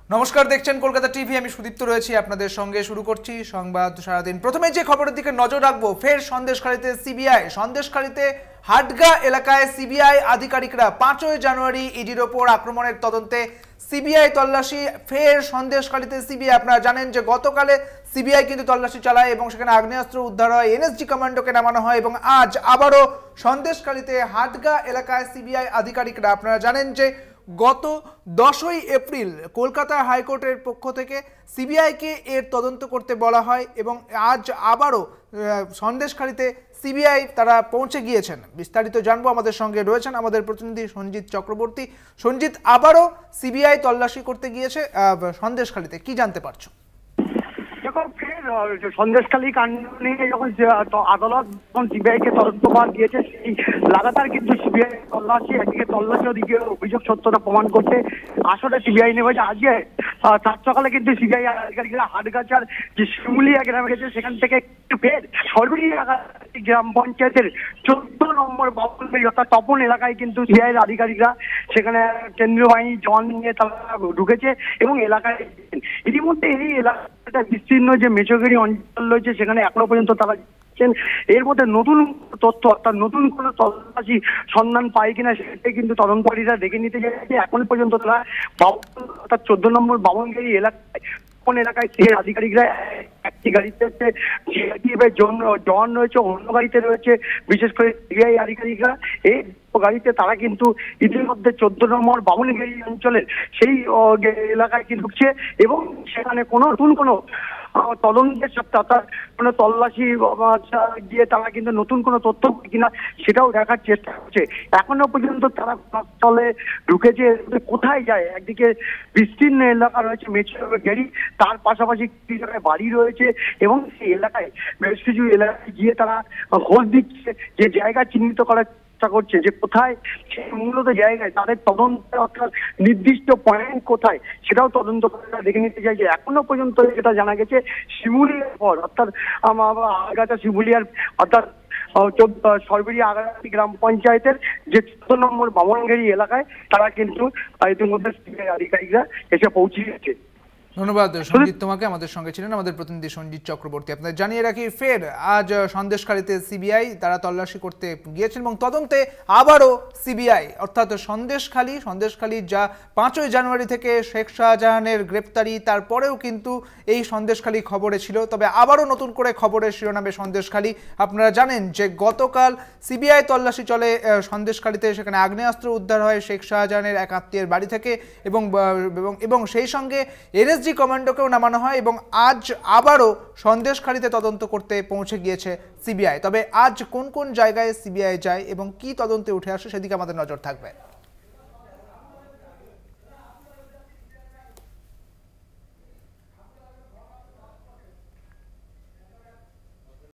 নমস্কার, দেখছেন কলকাতা টিভি। আমি সুদীপ্ত রয়েছি আপনাদের সঙ্গে। শুরু করছি সংবাদ সারাদিন। প্রথমে যে খবরের দিকে নজর রাখবো, ফের সন্দেশখালীতে সিবিআই। সন্দেশখালীতে হাটগা এলাকায় সিবিআই আধিকারিকরা 5ই জানুয়ারি ইডির ওপর আক্রমণের তদন্তে সিবিআই তল্লাশি। ফের সন্দেশখালীতে সিবিআই। আপনারা জানেন যে গতকালে সিবিআই কিন্তু তল্লাশি চালায় এবং সেখানে আগ্নেয়াস্ত্র উদ্ধার হয়, এনএসজি কমান্ডোকে নামানো হয় এবং আজ আবারও সন্দেশখালীতে হাটগা এলাকায় সিবিআই আধিকারিকরা। আপনারা জানেন যে গত 10ই এপ্রিল কলকাতা হাইকোর্টের পক্ষ থেকে সিবিআইকে এর তদন্ত করতে বলা হয় এবং আজ আবারও সন্দেশখালীতে সিবিআই তারা পৌঁছে গিয়েছেন। বিস্তারিত জানবো, আমাদের সঙ্গে রয়েছেন আমাদের প্রতিনিধি সঞ্জিত চক্রবর্তী। সঞ্জিত, আবারও সিবিআই তল্লাশি করতে গিয়েছে সন্দেশখালীতে, কি জানতে পারছো? সন্দেশখালী কাণ্ড নিয়ে যখন আদালত সিবিআইকে তদন্তভার দিয়েছে, সেই লাগাতার কিন্তু সিবিআই তল্লাশি, একদিকে তল্লাশি ওদিকে অভিযোগ সত্যতা প্রমাণ করতে আসলে সিবিআই নেমেছে। আজকে সাত সকালে কিন্তু সিবিআই আধিকারিকরা হাটগাছার যে শিমুলিয়া গ্রামে গেছে, সেখান থেকে ফের সরবরিয়া গ্রাম পঞ্চায়েতের 14 নম্বর বাবুলবাড়ি অর্থাৎ তপন এলাকায় কিন্তু সিবিআই আধিকারিকরা সেখানে কেন্দ্রীয় বাহিনী জওয়ান নিয়ে তারা ঢুকেছে এবং এলাকায় ইতিমধ্যে এই এলাকাটা বিস্তীর্ণ যে মেচগিরি অঞ্চল রয়েছে সেখানে এখনো পর্যন্ত তারা এর মধ্যে নতুন তথ্য অর্থাৎ নতুন কোনো তল্লাশি সন্ধান পায় কিনা সেটাই কিন্তু তদন্তকারীরা দেখে নিতে চাইছে। এখন পর্যন্ত তারা অর্থাৎ 14 নম্বর বামনগিরি এলাকায় সিআই আধিকারিকরা একটি গাড়িতে জওয়ান রয়েছে, অন্য গাড়িতে রয়েছে বিশেষ করে সিআই আধিকারিকরা। এই গাড়িতে তারা কিন্তু ইতিমধ্যে 14 নম্বর বামনগিরি অঞ্চলের সেই এলাকায় কিন্তু ঢুকছে এবং সেখানে নতুন কোনো তদন্তের সাথে অর্থাৎ কোনো তল্লাশি গিয়ে তারা কিন্তু নতুন কোনো তথ্য কিনা সেটাও দেখার চেষ্টা করছে। এখনো পর্যন্ত তারা স্থলে ঢুকেছে, কোথায় যায়? একদিকে বিস্তীর্ণ এলাকা রয়েছে মেচগিরি, তার পাশাপাশি কিছু জায়গায় বাড়ি রয়েছে এবং সেই এলাকায় বেশ কিছু এলাকায় গিয়ে তারা খোঁজ দিচ্ছে, যে জায়গা চিহ্নিত করার চেষ্টা করছে যে কোথায় সেই মূলত জায়গায় তাদের তদন্ত অর্থাৎ নির্দিষ্ট পয়েন্ট কোথায় সেটাও তদন্ত করে দেখে নিতে চাইছে। এখনো পর্যন্ত যেটা জানা গেছে, শিমুলিয়ার পর অর্থাৎ আগাছা শিমুলিয়ার অর্থাৎ সরবরিয়া আগামী গ্রাম পঞ্চায়েতের যে 14 নম্বর বামনগিরি এলাকায় তারা কিন্তু ইতিমধ্যে সিবিআই আধিকারিকরা এসে পৌঁছিয়েছে। ধন্যবাদ সঞ্জিত তোমাকে। আমাদের সঙ্গে ছিলেন আমাদের প্রতিনিধি সঞ্জিত চক্রবর্তী। আপনাদের জানিয়ে রাখি, ফের আজ সন্দেশখালীতে সিবিআই তারা তল্লাশি করতে গিয়েছেন এবং তদন্তে আবারও সিবিআই অর্থাৎ সন্দেশখালী যা 5ই জানুয়ারি থেকে শেখ শাহজাহানের গ্রেপ্তারি, তারপরেও কিন্তু এই সন্দেশখালী খবরে ছিল, তবে আবারও নতুন করে খবরের শিরোনামে সন্দেশখালী। আপনারা জানেন যে গতকাল সিবিআই তল্লাশি চলে সন্দেশখালীতে, সেখানে আগ্নেয়াস্ত্র উদ্ধার হয় শেখ শাহজাহানের এক আত্মীয়ের বাড়ি থেকে এবং সেই সঙ্গে এনএসজি কমান্ডোকেও নামানো হয় এবং আজ আবারও সন্দেশখালীতে তদন্ত করতে পৌঁছে গিয়েছে সিবিআই। তবে আজ কোন কোন জায়গায় সিবিআই যায় এবং কি তদন্তে উঠে আসে সেদিকে আমাদের নজর থাকবে।